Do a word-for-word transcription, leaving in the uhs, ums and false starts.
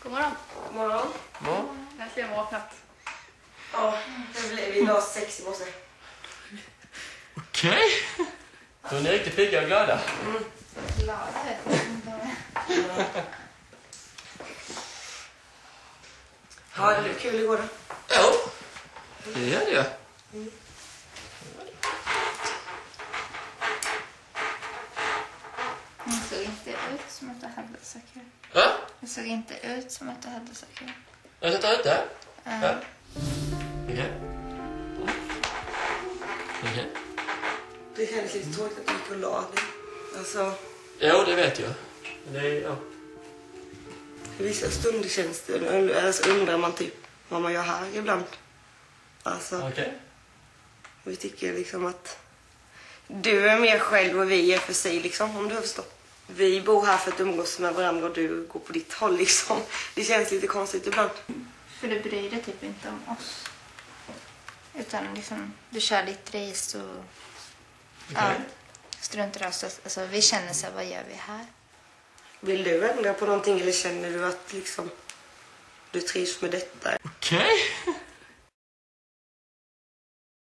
God morgon. God morgon. Ja. Äntligen vaknat. Ja, det blev idag sex i morse. Okej. Så ni är riktigt pigga och glada. Mm. Glada vet jag inte. Ja, det blev kul igår då. Ja, det gör det. Mm. Det såg inte ut som att du hade så kul. Va? Det såg inte ut som att du hade så kul. Jag sätter ut det. Uh. Ja. Okej. Okej. Det kändes lite tråkigt att du gick och la dig. Alltså, Jo, det vet jag. Det är, ja. i vissa stunder känns det, alltså undrar man typ vad man gör här ibland. Alltså, Okej. vi tycker liksom att du är mer själv och vi är för sig liksom, om du har förstått. Vi bor här för att umgås med varandra och du går på ditt håll liksom. Det känns lite konstigt ibland. För du bryr dig typ inte om oss. Utan liksom, du kör ditt race och Okay. ja, struntar oss. Alltså, vi känner så här, vad gör vi här? Vill du ändra på någonting eller känner du att liksom du trivs med detta? Okej.